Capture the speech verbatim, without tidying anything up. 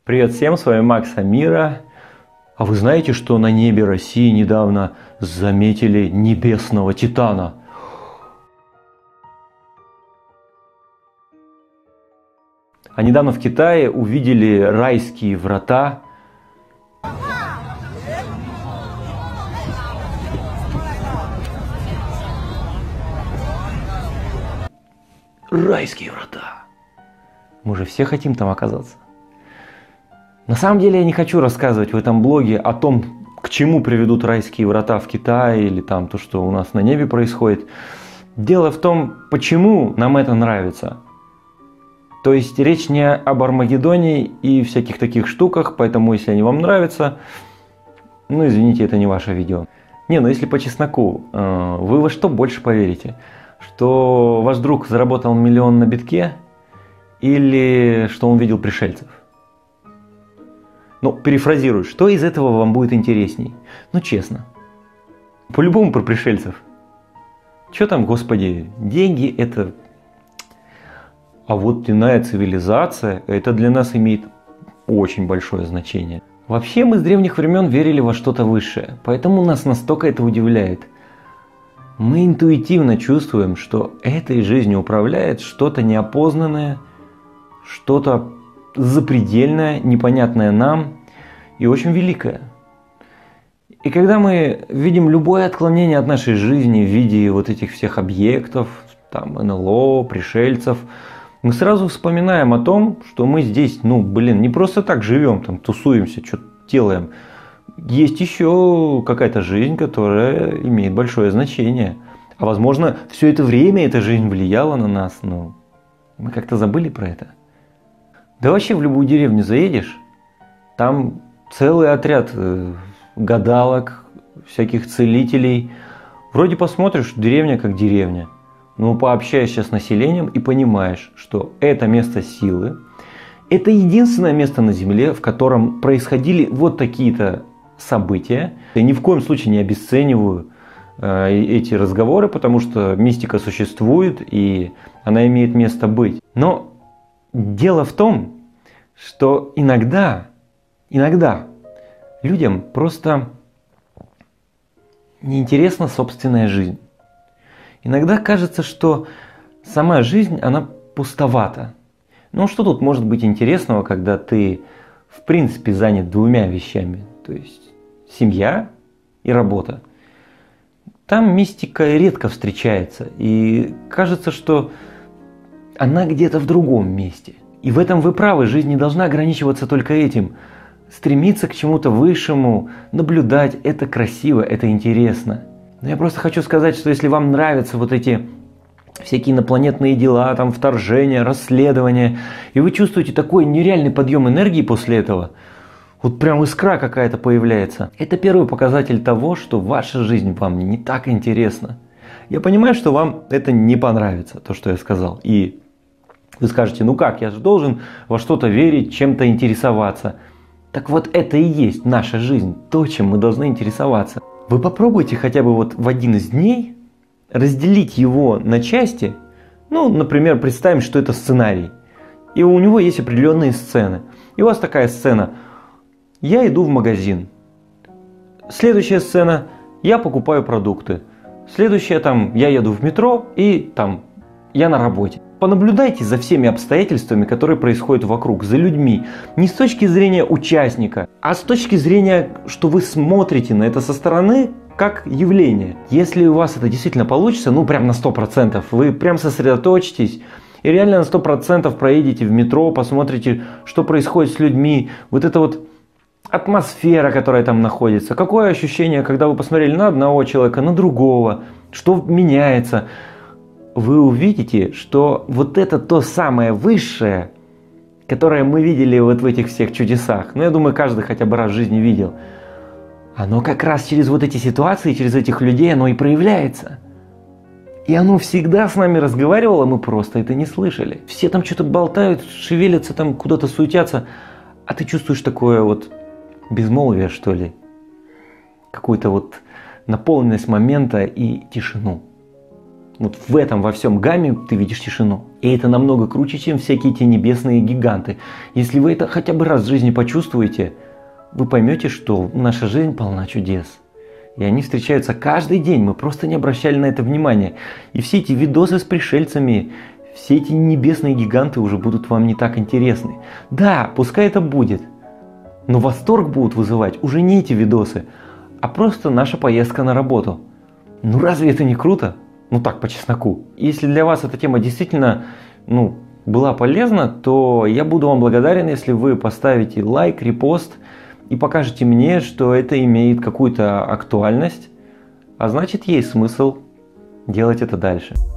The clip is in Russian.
Привет всем, с вами Макс Амира. А вы знаете, что на небе России недавно заметили небесного титана? А недавно в Китае увидели райские врата. Райские врата. Мы же все хотим там оказаться. На самом деле я не хочу рассказывать в этом блоге о том, к чему приведут райские врата в Китае или там то, что у нас на небе происходит. Дело в том, почему нам это нравится. То есть речь не об Армагеддоне и всяких таких штуках, поэтому если они вам нравятся, ну извините, это не ваше видео. Не, ну если по чесноку, вы во что больше поверите? Что ваш друг заработал миллион на битке или что он видел пришельцев? Ну, перефразирую, что из этого вам будет интересней? Ну, честно. По-любому про пришельцев. Что там, господи, деньги это... А вот иная цивилизация, это для нас имеет очень большое значение. Вообще мы с древних времен верили во что-то высшее, поэтому нас настолько это удивляет. Мы интуитивно чувствуем, что этой жизнью управляет что-то неопознанное, что-то запредельное, непонятное нам и очень великое. И когда мы видим любое отклонение от нашей жизни в виде вот этих всех объектов, там эн эл о, пришельцев, мы сразу вспоминаем о том, что мы здесь, ну блин, не просто так живем, там тусуемся, что-то делаем. Есть еще какая-то жизнь, которая имеет большое значение. А возможно, все это время эта жизнь влияла на нас, но мы как-то забыли про это. Да вообще в любую деревню заедешь, там целый отряд гадалок, всяких целителей. Вроде посмотришь, деревня как деревня. Но пообщаешься с населением и понимаешь, что это место силы. Это единственное место на Земле, в котором происходили вот такие-то события. Я ни в коем случае не обесцениваю э, эти разговоры, потому что мистика существует и она имеет место быть. Но дело в том, что иногда, иногда людям просто неинтересна собственная жизнь. Иногда кажется, что сама жизнь, она пустовата. Ну что тут может быть интересного, когда ты в принципе занят двумя вещами? То есть семья и работа. Там мистика редко встречается. И кажется, что она где-то в другом месте. И в этом вы правы, жизнь не должна ограничиваться только этим. Стремиться к чему-то высшему, наблюдать, это красиво, это интересно. Но я просто хочу сказать, что если вам нравятся вот эти всякие инопланетные дела, там вторжения, расследования, и вы чувствуете такой нереальный подъем энергии после этого, вот прям искра какая-то появляется, это первый показатель того, что ваша жизнь вам не так интересна. Я понимаю, что вам это не понравится, то, что я сказал. И вы скажете, ну как, я же должен во что-то верить, чем-то интересоваться. Так вот это и есть наша жизнь, то, чем мы должны интересоваться. Вы попробуйте хотя бы вот в один из дней разделить его на части. Ну, например, представим, что это сценарий. И у него есть определенные сцены. И у вас такая сцена. Я иду в магазин. Следующая сцена. Я покупаю продукты. Следующая там. Я еду в метро и там. Я на работе. Понаблюдайте за всеми обстоятельствами, которые происходят вокруг, за людьми. Не с точки зрения участника, а с точки зрения, что вы смотрите на это со стороны как явление. Если у вас это действительно получится, ну прям на сто процентов, вы прям сосредоточитесь и реально на сто процентов проедете в метро, посмотрите, что происходит с людьми. Вот эта вот атмосфера, которая там находится. Какое ощущение, когда вы посмотрели на одного человека, на другого, что меняется. Вы увидите, что вот это то самое высшее, которое мы видели вот в этих всех чудесах, ну я думаю, каждый хотя бы раз в жизни видел, оно как раз через вот эти ситуации, через этих людей оно и проявляется. И оно всегда с нами разговаривало, мы просто это не слышали. Все там что-то болтают, шевелятся, там куда-то суетятся, а ты чувствуешь такое вот безмолвие, что ли, какую-то вот наполненность момента и тишину. Вот в этом во всем гамме ты видишь тишину. И это намного круче, чем всякие эти небесные гиганты. Если вы это хотя бы раз в жизни почувствуете, вы поймете, что наша жизнь полна чудес. И они встречаются каждый день, мы просто не обращали на это внимания. И все эти видосы с пришельцами, все эти небесные гиганты уже будут вам не так интересны. Да, пускай это будет. Но восторг будут вызывать уже не эти видосы, а просто наша поездка на работу. Ну разве это не круто? Ну так, по чесноку. Если для вас эта тема действительно ну, была полезна, то я буду вам благодарен, если вы поставите лайк, репост и покажете мне, что это имеет какую-то актуальность, а значит есть смысл делать это дальше.